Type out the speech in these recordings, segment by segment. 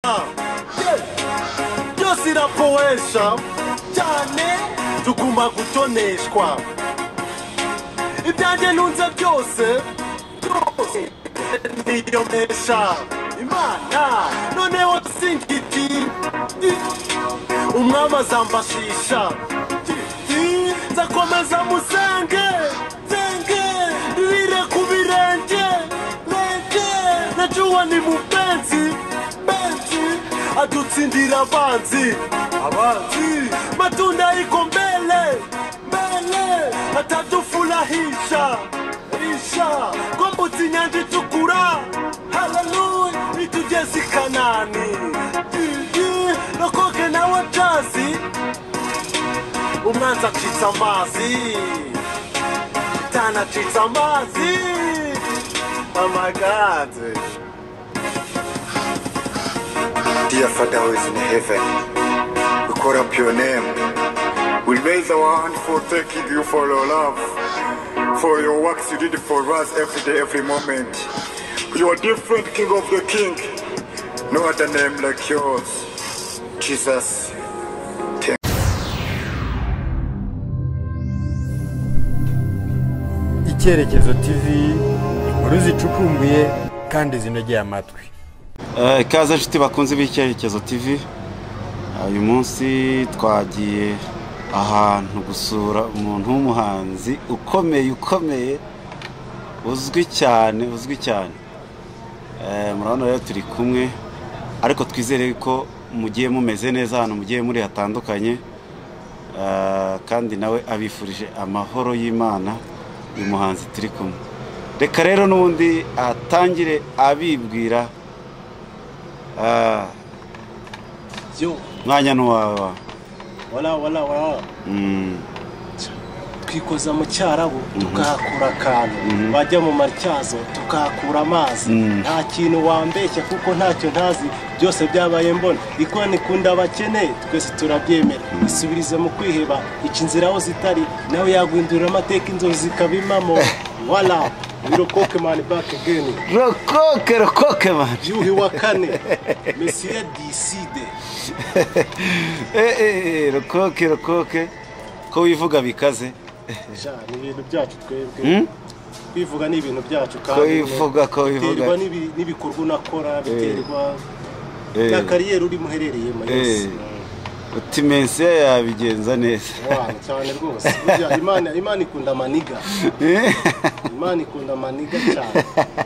byose irapoesha cyane tuguma gutoneshwa ibyanjye nunze byose niyomesha Imana noneho singiti umwami azambashisha nzakomeza musenge nire ku birenge najua ni mupenzi adutsindira abanzi matunda iko mbele atatufurahisha kombuzi nyanja itukura haleluya nitugeze Kanani rokoke nawe jazi umwanzi acitse amazi tana acitse amazi. Oh my God. Dear Father who is in heaven, we call up your name. We raise our hand for thanking you for your love, for your works you did for us every day, every moment. You are different, King of the King. No other name like yours. Jesus. Icyerekezo TV, inkuru zicukumbuye kandi zinogeye amatwi. Ikaze nshuti bakunze b'Icyerekezo TV. Uyu munsi twagiye ahantu gusura umuntu w'umuhanzi ukomeye uzwi cyane. Murabona rero turi kumwe ariko twizere ko mugiye mumeze neza hano mugiye muri hatandukanye kandi nawe abifurije amahoro y'Imana uyu muhanzi turi kumwe. Reka rero n'ubundi atangire abibwira mwanya n'uwawe. Wala. Twikoza mu cyarabu tukahakura akantu bajya mu matyazo tukahakura amazi nta kintu wambeshya kuko ntacyo ntazi byose byabaye mbona iko nikunda abakene twese turabyemera isubirize mu kwiheba ica inzira aho zitari nawe yagwindurira amateka inzozi zikabimamo. Wala Rokoke man back again. Rokoke man. Yuhi wa kane. Monsieur Decide. Rokoke. Ko wivuga bikaze. Ja ni ibintu byacu twebwe. Kwivuga ni ibintu byacu kandi. Ko wivuga. N'ibikorwa nakora biterwa na kariyeri uri muherereye mu yose. Utimensiya yabigenza neza. Cyane rwose. Imana ikunda maniga. Imana ikunda maniga cyane.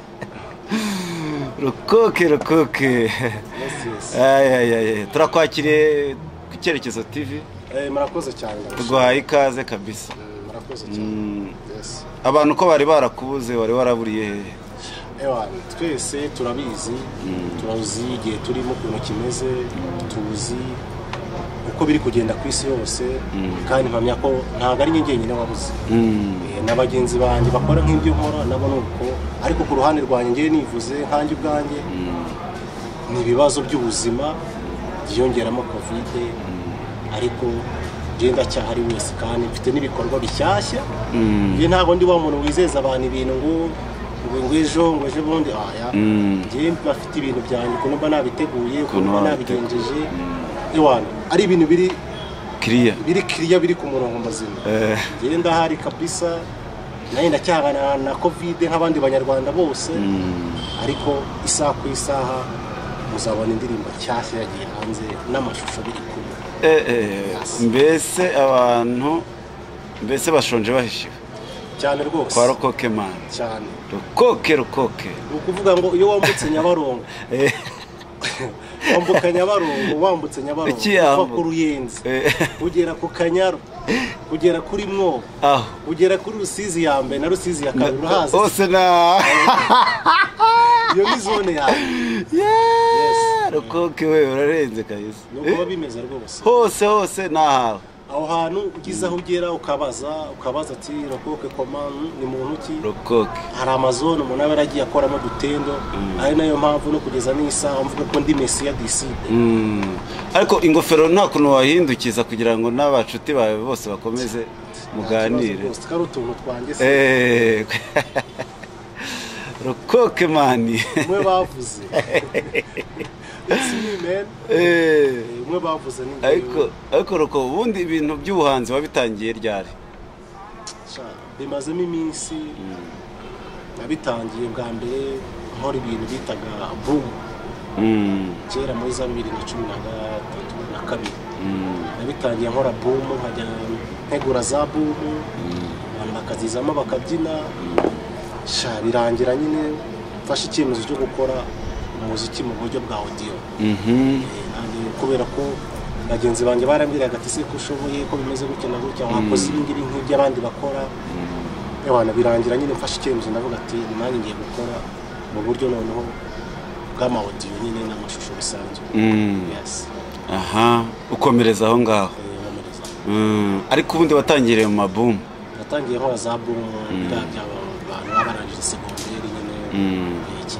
Rokoke. Ay. Turakwakiriye ku Icyerekezo TV. Murakoze cyane. Tuguhaye ikaze kabisa. Murakoze cyane. Yes. Abantu ko bari barakubuze wari waraburiye he? Twese turabizi. Turazi igihe turimo kuno kimeze tuzi uko biri kugenda ku isi yose kandi mpamya ko ntago ari nyenyine wabuze n'abagenzi banje bakora nk'ibyo nkora nabo nuko ariko ku ruhande rwanje ngiye nivuze nkanjye ubwanjye ni ibibazo by'ubuzima byiyongeramo covid ariko genda cyahari wese kandi mfite n'ibikorwa bishyashya ngiye ntago ndi wa muntu wizeza abantu ibintu ngo ejo bundi ngiye bafite ibintu byanjye kuno mba nabiteguye kuno nabigenjeje ari ibintu biri clear biri ku murongo mazina genda hari kabisa naye ndacyagana na covid nk'abandi banyarwanda bose ariko isaha ku isaha muzabona indirimbo cyashya yagiye hanze n'amashusho biri kumwe mbese abantu bashonje bahishiwe cyane rwose kwa Rokoke man cyane Rokoke ukuvuga ngo iyo wambutse Nyabarongo wambutse Nyabarongo uva ku Ruyenzi ugera ku Kanyaru ugera kuri Mwogo ugera kuri Rusizi ya mbere na Rusizi ya kabiri urahazi hose na iyo ni zone yawe. Rokoke we urarenze kabisa nuko bimeze rwose hose nahawe aho hantu ugize aho ugera ukabaza ati Rokoke komanu ni muntu ki Rokoke hari amazone umuntu aba yaragiye akoramo dutendo ari nayo mpamvu no kugeza n'isaha mvuga ko ndi Monsieur Decide ariko ingofero nta kuntu wahindukiza kugira ngo n'abacuti bawe bose bakomeze muganire kari utuntu twanjye se Rokoke mani mwe bavuze umwe bavuze ni ariko roko ubundi ibintu by'ubuhanzi wabitangiye ryari? Bimazemo iminsi nabitangiye bwa mbere nkora ibintu bitaga boom kera muri za 2013 nabitangiye nkora boom nkajya ntegura za boom abantu bakazizamo bakabyina birangira nyine mfashe icyemezo cyo gukora umuziki mu buryo bwa audio kubera ko bagenzi banjye barambwiraga ati se ko ushoboye ko bimeze gutya na gutya wakoze ibingibi nk'iby'abandi bakora abana birangira nyine mfashe icyemezo ndavuga ati nanjye ngiye gukora mu buryo noneho bw'ama audio nyine n'amashusho bisanzwe. Yes. Aha ukomereza aho ngaho. Ariko ubundi watangiriye mu maboom? Natangiye nkora za boom by'abantu babarangije secondaire nyine iki.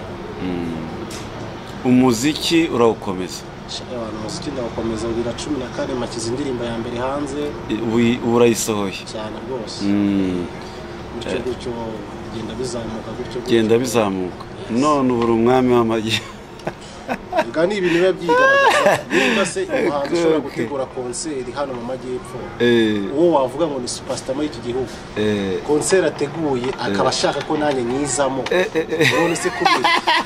Umuziki urawukomeza? Umuziki ndawukomeza 2014 makize indirimbo ya mbere hanze urayisohoye cyane rwose. Gutyo genda bizamuka none ubura umwami w'amagi. Gani ibintu biba byigaragaza niba se umuhanzi ushobora gutegura konseri hano mu majyepfo uwo wavuga ngo ni superstar muri iki gihugu konseri ateguye akaba ashaka ko nanjye nyizamo none se kubiri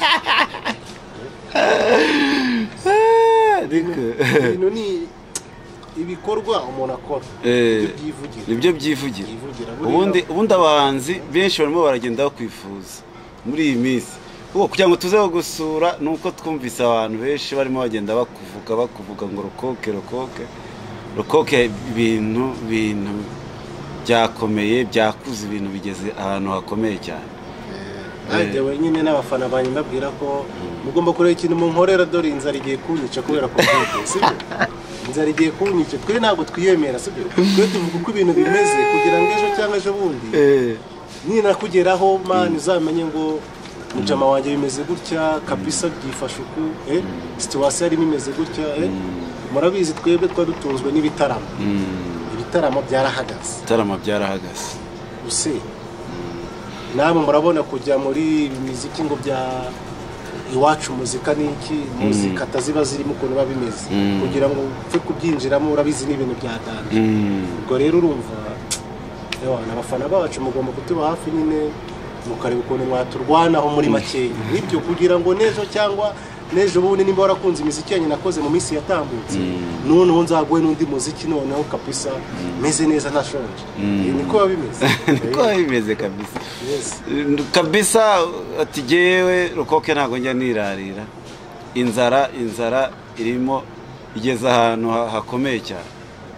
ibintu ni ibikorwa umuntu akora nibyo byivugira. Ubundi abahanzi benshi barimo baragenda bakwifuza muri iyi minsi kugira ngo tuze gusura nuko twumvise abantu benshi barimo bagenda bakuvuga ngo rokoke ibintu byakomeye byakuze ibintu bigeze ahantu hakomeye cyane. Ade wenyine n'abafana banyu mbabwira ko mugomba kureba ikintu mu nkorera dore inzara igiye kunyica kubera ko sibyo inzara igiye kunyica twe ntabwo twiyemera sibyo twe tuvuga uko ibintu bimeze kugira ngo ejo cyangwa ejo bundi nina kugeraho man uzamenye ngo mujama wanjye bimeze gutya kabisa byifashe uku situation yari imeze gutya murabizi twebwe twadutunzwe n'ibitaramo ibitaramo byarahagaze use namwe murabona kujya muri muziki ngo bya iwacu muzika niki muzika taziba zirimo ukuntu babimeze kugira ngo upfe kubyinjiramo urabizi n'ibintu byadanje ubwo rero urumva abafana bacu mugomba kutuba hafi nyine mukareba ukuntu mwaturwanaho muri makeya nibyo kugira ngo nejo cyangwa nejo bundi nimba warakunze imiziki yanyu nakoze mu minsi yatambutse noneho nzaguhe n'undi muziki noneho kabisa meze neza ntashonje niko babimeze niko babimeze kabisa kabisa ati jewe rokoke ntago njya nirarira inzara irimo igeze ahantu hakomeye cyane.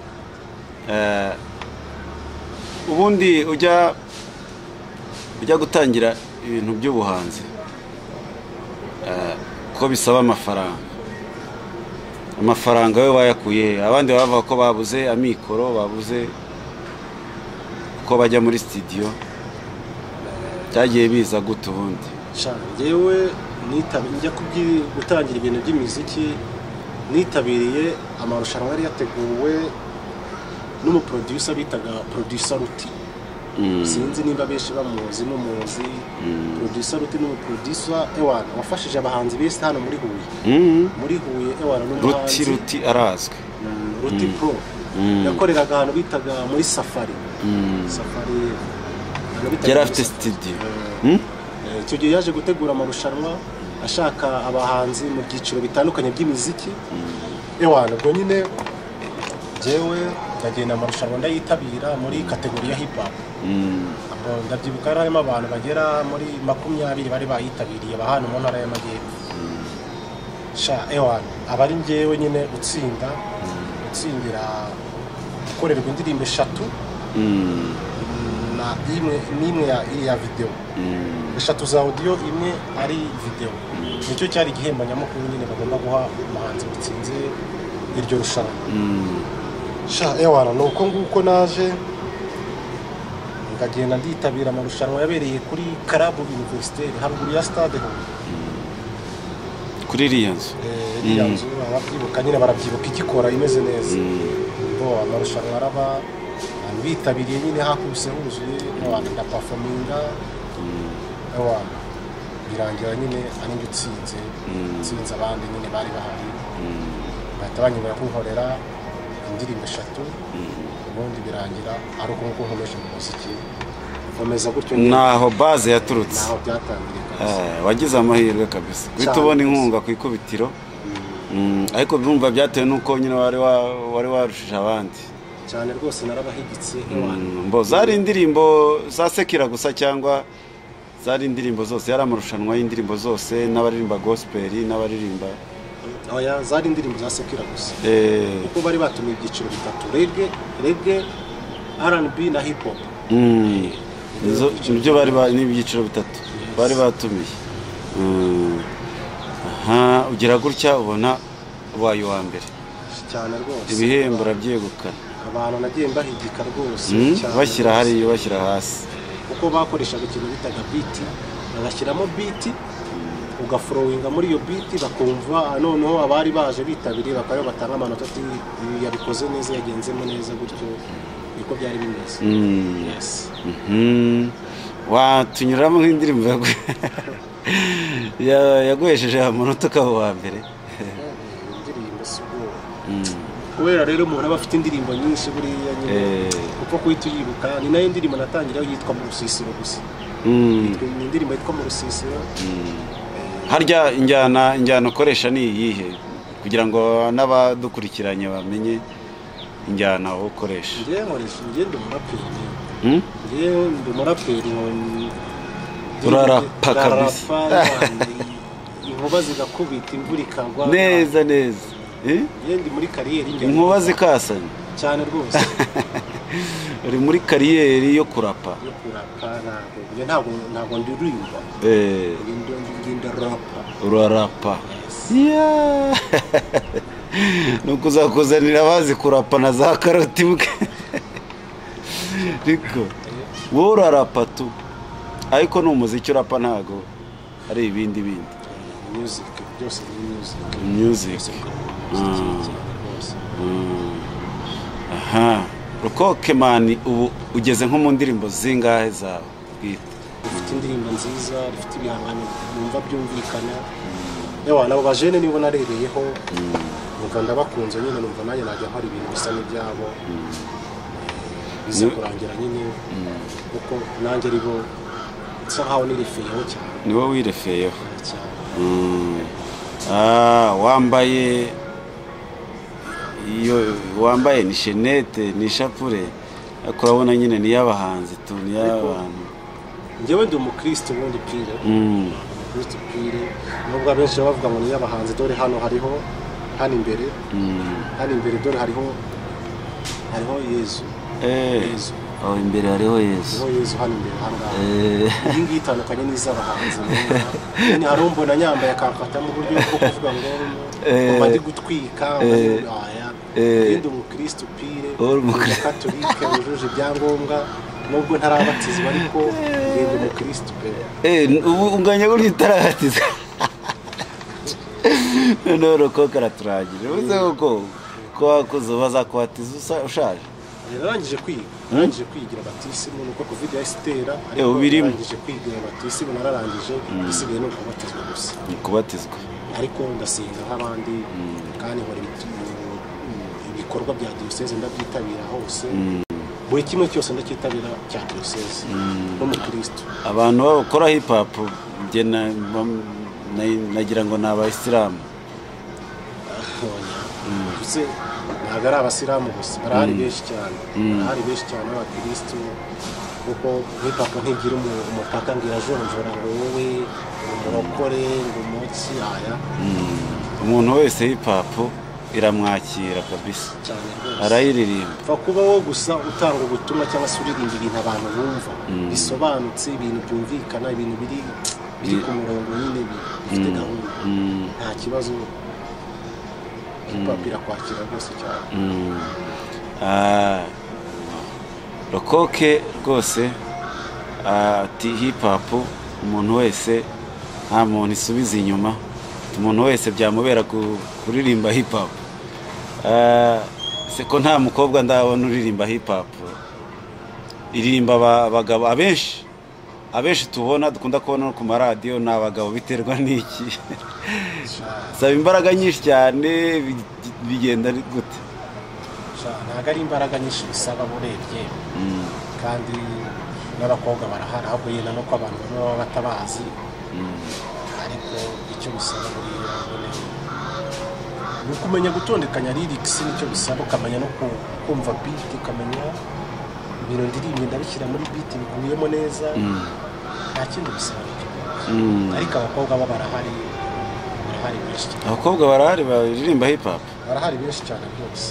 Ubundi ujya gutangira ibintu by'ubuhanzi ko bisaba amafaranga we bayakuye abandi bavuga ko babuze amikoro babuze ko bajya muri studio cyagiye biza gute ubundi? Yewe njya gutangira ibintu by'imiziki nitabiriye amarushanwa yari yateguwe n'umuproducer bitaga producer Ruti. Sinzi nimba benshi bamuzi n'umuzi producer Ruti n'umuproducer ewana wafashije abahanzi bese hano muri Huye muri Huye ewana n'umuhanzi Ruti arazwe Ruti Pro yakoreraga ahantu bitaga muri Safari yari afite studio icyo gihe yaje gutegura amarushanwa ashaka abahanzi mu byiciro bitandukanye by'imiziki ewana ubwo nyine jewe ndagenda amarushanwa ndayitabira muri kategori ya hip hop ndabyibuka harimo abantu bagera muri 20 bari bayitabiriye bahana mu ntara y'amajyepfo ewana abari njyewe nyine utsindira gukorerwa indirimbo 3 na imwe ya video 3 za audio imwe ari video nicyo cyari igihembo nyamukuru nyine bagomba guha umuhanzi utsinze iryo rushanwa ewana nuko nguko naje ngagenda nditabira amarushanwa yabereye kuri Karabu Universitaire haruguru ya stade kuri iriya nzu ababyibuka nyine barabyibuka igikora imeze neza amarushanwa araba bitabiriye nyine hakubise huzuye n'abantu ndaperforminga birangira nyine ari njye utsinze abandi nyine bari bahari bahita banyemera kunkorera indirimbo 3 ubundi birangira ari uko nguko nkomeje mu muziki nkomeza gutyo naho base yaturutse naho byatangirika wagize amahirwe kabisa guhita ubona inkunga ku ikubitiro ariko byumva byatewe nuko nyine wari warushije abandi cyane rwose narabahigitse mbo zari indirimbo za sekira gusa cyangwa zari indirimbo zose yari amarushanwa y'indirimbo zose n'abaririmba gospel n'abaririmba oya zari indirimbo za sekira gusa kuko bari batumiye ibyiciro bitatu reggae R&B na hip hop nibyo bari n'ibyiciro bitatu bari batumiye ugira gutya ubona ubaye wa mbere cyane rwose ibihembo urabyegukana abantu nagiye mbahigika rwose bashyira hariya bashyira hasi kuko bakoreshaga ikintu bitaga beat bagashyiramo beat ugaflowinga muri iyo beat bakumva noneho abari baje bitabiriye bakayo batanga amanota ati yabikoze neza yagenzemo neza gutyo niko byari bimeze yes watunyuramo nk'indirimbo yaguhesheje amanota ukaba wa mbere indirimbo sibo kubera rero umuntu aba afite indirimbo nyinshi buriya nyine kuko kuhita uyibuka ni nayo indirimbo natangira yitwa mu rusisiro gusa ni indirimbo yitwa mu rusisiro harya injyana ukoresha ni iyihe kugira ngo n'abadukurikiranye bamenye injyana ukoresha njye ndi umuraperi urarapa kabisa inkuba zigakubita imvura ikagwa neza ndi muri kariyeri inkuba zikasanye cyane rwose uri muri kariyeri yo kurapa ntabwo ndirimba urarapa ni ukuzakuzanira abazi kurapa na za karoti bwe ariko wowe urarapa tu ariko ni umuziki urapa ntago ari ibindi music byose ni music Rokoke mani ubu ugeze nko mu ndirimbo zingahe zawe bwite ufite indirimbo nziza rifite ibihangano numva byumvikana yewe nabo bajene nibo narebeyeho numva ndabakunze nyine numva nanjye najya hari ibintu bisa n'ibyabo bize kurangira nyine kuko nanjye ribo nsa nkaho nirefeyeho cyane niwe wirefeyeho wambaye ni shenete ni ishapure ariko urabona nyine ni iy'abahanzi tu ni iy'abantu njyewe ndi umukristo ubundi pire umukristo pire nubwo abenshi bavuga ngo ni iy'abahanzi dore hano hariho hano imbere dore hariho Yezu aho imbere hariho Yezu hano imbere hangaha iyi ngiyi itandukanye n'iz'abahanzi nyine hari umbona nyambaye akamfata mu buryo bwo kuvuga ngo mba ndi gutwika ndi umukristo pire umukatolike wujuje ibyangombwa nubwo ntarabatizwa ariko ndi umukristo pe ubu unganya buryo utarabatizwa noneho Rokoke araturagira ubuze ko wakuze bazakuhatiza ushaje narangije kwigira batisimu nuko covid yahitera ariko narangije kwigira batisimu nararangije isigaye no kubatizwa gusa kubatizwa ariko ndasenga nk'abandi kandi nkora ibikorwa bya diocese ndabyitabira hose buri kimwe cyose ndacyitabira cya diocese no mu Kristo abantu bakora hip hop nagira ngo ni abayisilamu ntabwo ari abasilamu gusa barahari benshi cyane abakristo kuko hip hop ntigira umupaka ngo irajonjora ngo wowe umurokore ngo umunsi umuntu wese hip hop iramwakira kabisa arayiririmba pfa kuba wowe gusa utanga ubutumwa cyangwa se uririmba ibintu abantu bumva bisobanutse ibintu byumvikana ibintu biri ku murongo nyine bifite gahunda nta kibazo papira kwakira rwose cyane Rokoke rwose ati hip hop umuntu wese nta muntu isubiza inyuma umuntu wese byamubera kuririmba hip hop se ko nta mukobwa ndabona uririmba hip hop iririmba abagabo abenshi abenshi tubona dukunda kubona no ku maradiyo ni abagabo biterwa n'iki saba imbaraga nyinshi cyane bigenda gute ntabwo ari imbaraga nyinshi bisaba urebye kandi n'abakobwa barahari ahubwo yenda no ko abantu baba batabazi ariko icyo bisaba buriya ni ukumenya gutondekanya lyrics nicyo bisaba ukamenya no kumva beat ukamenya ibintu ndirimbe ndabishyira muri beat biguyemo neza nta kindi bisaba ariko abakobwa bo barahari benshi cyane abakobwa barahari baririmba hip hop barahari benshi cyane rwose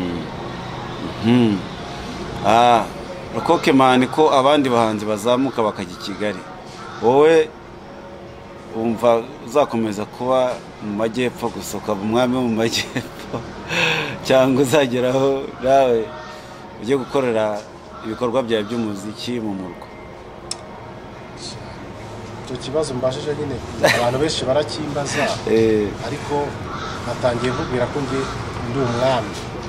Rokoke Man ko abandi bahanzi bazamuka bakajya i Kigali wowe umva uzakomeza kuba mu majyepfo gusa ukaba umwami mu majyepfo cyangwa uzageraho nawe ujye gukorera ibikorwa byawe by'umuziki mu murwa icyo kibazo mbashije nyine abantu benshi barakimbaza ariko natangiye kubwira ko ndi umwami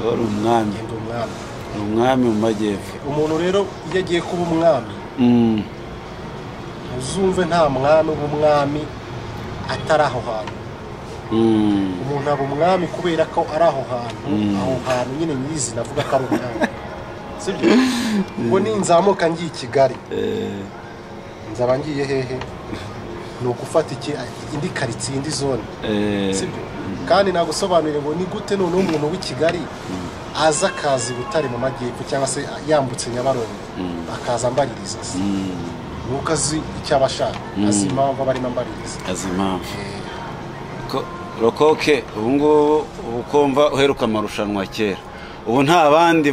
umwami mu majyepfo umuntu rero iyo agiye kuba umwami uzumve nta mwami uba umwami atari aho hantu umuntu aba umwami kubera ko ari aho hantu nyine nyizi navuga ko ari umwami sibyo ubwo ninzamuka ngiye i Kigali nzaba ngiye hehe ni ugufata indi karitsiye indi zone sibyo kandi nagusobanurire ngo ni gute noneho umuntu w'i Kigali aza akazi Butare mu majyepfo cyangwa se yambutse Nyabarongo akaza ambaririza se nuko azi icyo abashaka azi impamvu abarimo ambaririza azi impamvu Rokoke ubu ngubu ukumva uheruka amarushanwa kera ubu nta bandi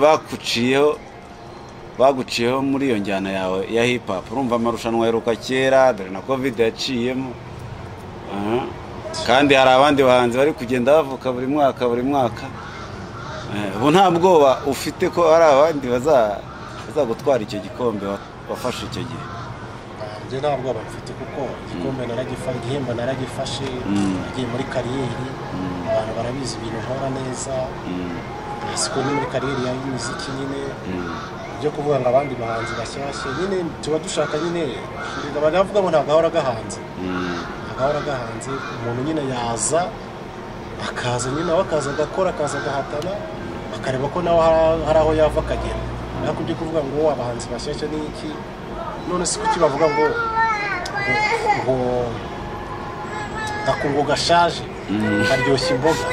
baguciyeho muri iyo njyana yawe ya hip hop urumva amarushanwa aheruka kera dore na covid yaciyemo kandi hari abandi bahanzi bari kugenda bavuka buri mwaka ubu nta bwoba ufite ko hari abandi bazagutwara icyo gikombe wafashe icyo gihe njye nta bwoba mfite kuko igikombe igihembo naragifashe nagiye muri kariyeri abantu barabizi ibintu nkora neza siko ni muri kariyeri y'imiziki nyine byo kuvuga ngo abandi bahanzi bashyashye nyine tuba dushaka nyine baravuga ngo ntabwo ahora gahanze umuntu nyine yaza akaza nyine nawe akaza agakora akaza agahatana bakareba ko nawe hari aho yava akagera ariko ibyo kuvuga ngo abahanzi bashyashya ni iki none si kuki bavuga ngo akungo gashaje karyoshya imboga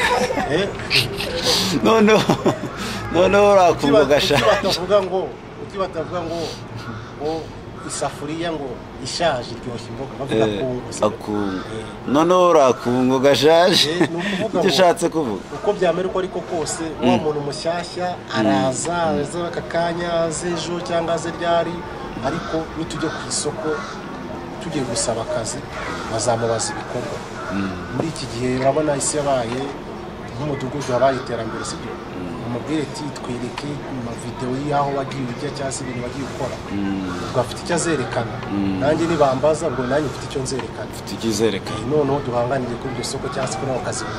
noneho urakungo gashaje uki batavuga ngo isafuriya ngo ishaje iryoshya imboga bavuga akungo noneho urakungo gashaje icyo ushatse kuvuga uko byamera uko ariko kose wa muntu mushyashya araza aka kanya z'ejo cyangwa ze ryari ariko nitujya ku isoko tugiye gusaba akazi bazamubaza ibikorwa muri iki gihe urabona isi yabaye nk'umudugudu wabaye iterambere sibyo umubwire ati twereke mu mavidewo y'aho wagiye ujya cyangwa se ibintu wagiye ukora ubwo afite icyo azerekana nanjye nibambaza ubwo nanjye mfite icyo nzerekana noneho duhanganire kuri iryo soko cyangwa se kuri ako kazi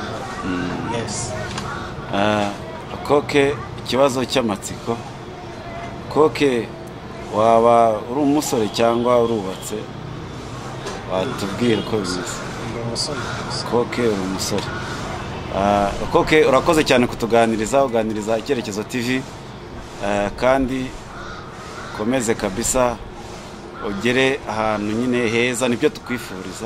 Koke ikibazo cy'amatsiko Koke waba uri umusore cyangwa urubatse watubwira uko bimeze Koke uri umusore Koke urakoze cyane uganiriza Icyerekezo TV kandi komeze kabisa ugere ahantu nyine heza nibyo tukwifuriza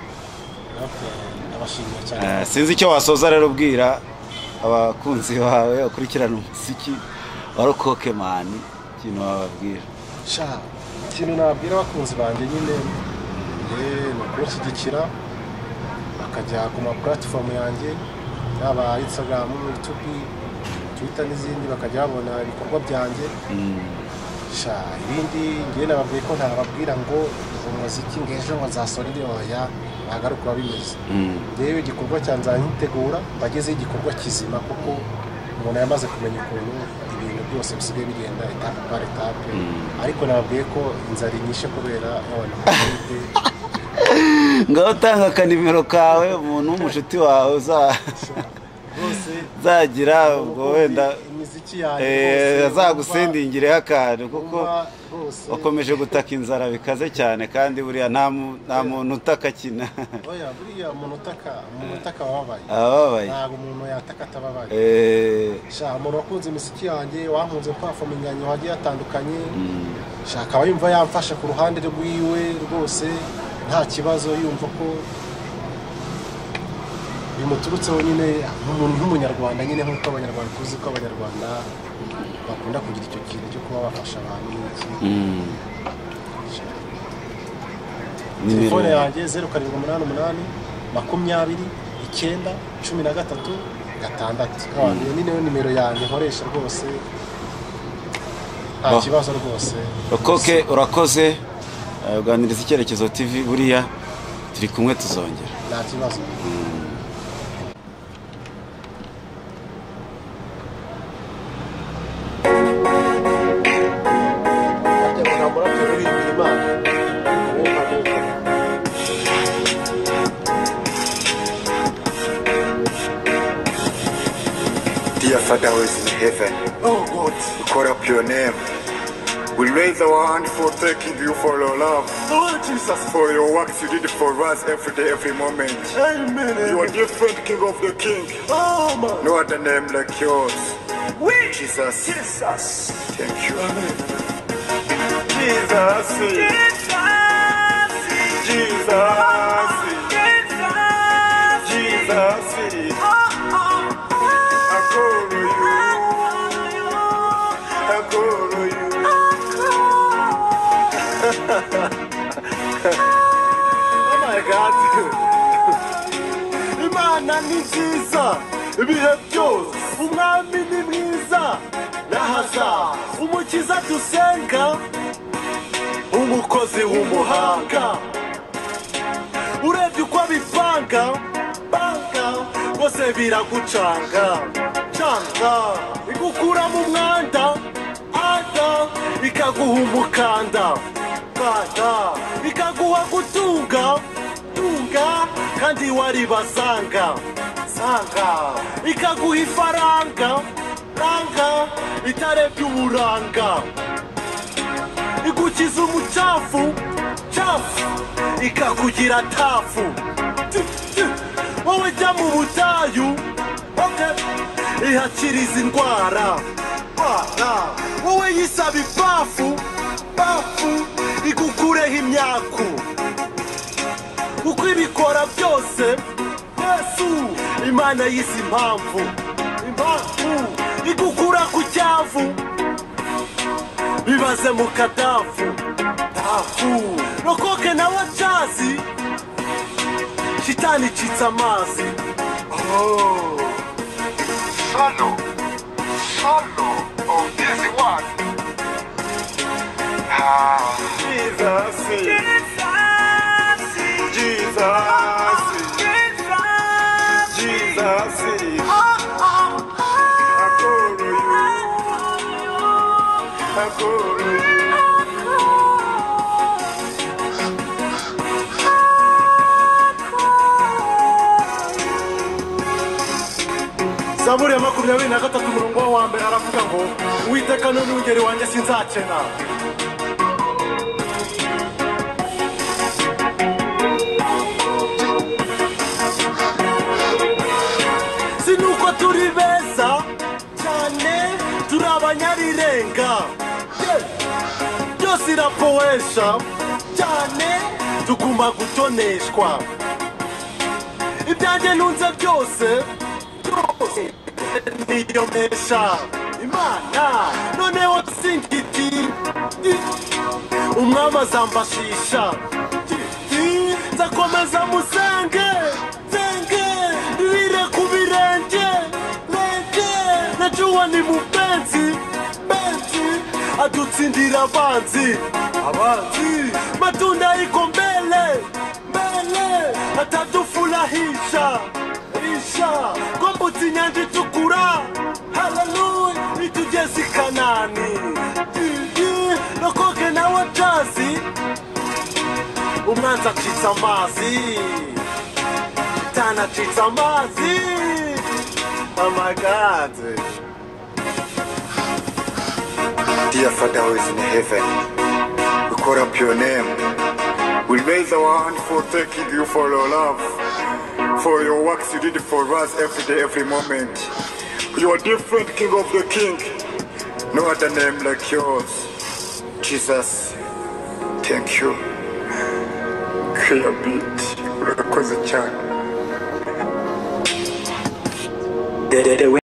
sinzi icyo wasoza rero ubwira abakunzi bawe ukurikirana umuziki wa Rokoke Man ikintu wababwira ikintu nabwira abakunzi banjye nyine ni ukunshyigikira bakajya ku ma platform yanjye yaba Instagram, YouTube, Twitter n'izindi bakajya babona ibikorwa byanjye ibindi ngiye nababwiye ko ntababwira ngo umuziki ngejo ngo nzasorere oya nagaruka bimeze rero igikorwa cyanza nyitegura bageze igikorwa kizima kuko umuntu yamaze kumenya ukuntu ibintu byose bisigaye bigenda etape par etape ariko nababwiye ko inzara inyishe kubera abantu ngaho utanga akanimero kawe umuntu w'umushuti wawe zagira ubwo wenda imiziki yanjye azagusendingireho akantu kuko wakomeje gutaka inzara bikaze cyane kandi buriya nta muntu utaka kina oya buriya umuntu utaka ababaye ntabwo umuntu yataka atababaye umuntu wakunze imiziki yanjye wankunze performinganye hagiye hatandukanye akaba yumva yamfasha ku ruhande rwiwe rwose nta kibazo yumva ko bimuturutseho nyine nk'umunyarwanda nyine nk'uko abanyarwanda tuzi ko abanyarwanda bakunda kugira icyo kintu cyo kuba bafasha abantu n'iki telefone yanjye 0788 20 9 13 6 ni niyo nimero yanjye nkoresha rwose nta kibazo rwose Rokoke urakoze uganiriza Icyerekezo TV buriya turi kumwe tuzongera nta kibazo Dear Father who is in heaven, oh God, we call up your name. We raise our hand for thanking you for your love. oh Jesus, For your works you did for us every day, every moment. amen, You are different, King of the King. oh man, No other name like yours. we Jesus. Jesus, Thank you. Jesus, oh my God, Imana ni nziza ibihe byose, umwami ni mwiza nahaza, umukiza dusenga, umukozi w'umuhanga, urebye uko bipanga bose biragucanga igukura mu mwanda ikaguha umukanda ikaguha gutunga kandi wari basanga ikaguha ifaranga itarebye uburanga, igukiza umucafu ikakugira tafu, wowe jya mu butayu ihakiriza indwara, wowe yisaba ibafu igukureho imyaku, uko ibikora byose Yesu Imana yise impamvu igukura ku cyavu bibaze mu kadafu Rokoke nawe acazi shitani icitse amazi. Solo of this one. Jesus, Zaburi ya 23 umurongo wa mbere aravuga ngo Uwiteka ni umwungeri wanjye sinzakena. Sinuko turi beza cyane turi abanyarirenga, byose irapoesha cyane tuguma gutoneshwa, ibyanjye nunze byose niyomesha Imana noneho singiti umwami azambashisha, nzakomeza musenge ndirire ku birenge najua ni mupenzi adutsindira abanzi matunda iko mbele atadufurahisha kombuti nyanja itukura, haleluya itugeze i Kanani. Rokoke nawe acazi umwanzi acitse amazi tanacitse amazi Oh my God. Dear Father who is in heaven, we call up your name. We raise our hand for thanking you for your love, for your works you did for us every day, every moment. You are different, King of the King. No other name like yours. Jesus, thank you. Clear beat. Urakoze cyane.